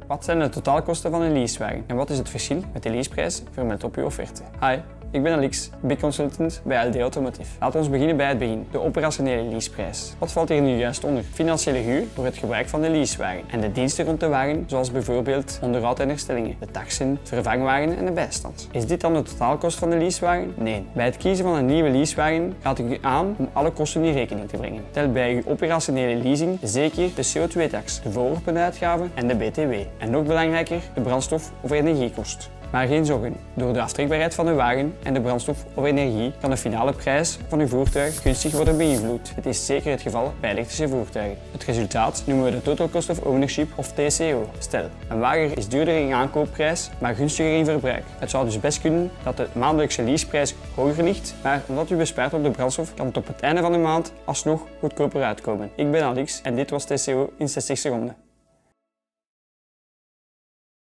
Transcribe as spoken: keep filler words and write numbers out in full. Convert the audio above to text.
Wat zijn de totaalkosten van een leasewagen en wat is het verschil met de leaseprijs vermeld op uw offerte? Hi, ik ben Alix, Big Consultant bij L D Automotive. Laten we beginnen bij het begin, de operationele leaseprijs. Wat valt hier nu juist onder? Financiële huur voor het gebruik van de leasewagen en de diensten rond de wagen, zoals bijvoorbeeld onderhoud en herstellingen, de taxen, vervangwagen en de bijstand. Is dit dan de totaalkost van de leasewagen? Nee. Bij het kiezen van een nieuwe leasewagen raad ik u aan om alle kosten in rekening te brengen. Tel bij uw operationele leasing zeker de C O twee tax, de voorwerpenuitgaven en de B T W. En nog belangrijker, de brandstof- of energiekost. Maar geen zorgen, door de aftrekbaarheid van de wagen en de brandstof of energie kan de finale prijs van uw voertuig gunstig worden beïnvloed. Dit is zeker het geval bij elektrische voertuigen. Het resultaat noemen we de Total Cost of Ownership of T C O. Stel, een wagen is duurder in aankoopprijs, maar gunstiger in verbruik. Het zou dus best kunnen dat de maandelijkse leaseprijs hoger ligt, maar omdat u bespaart op de brandstof, kan het op het einde van de maand alsnog goedkoper uitkomen. Ik ben Alix en dit was T C O in zestig seconden.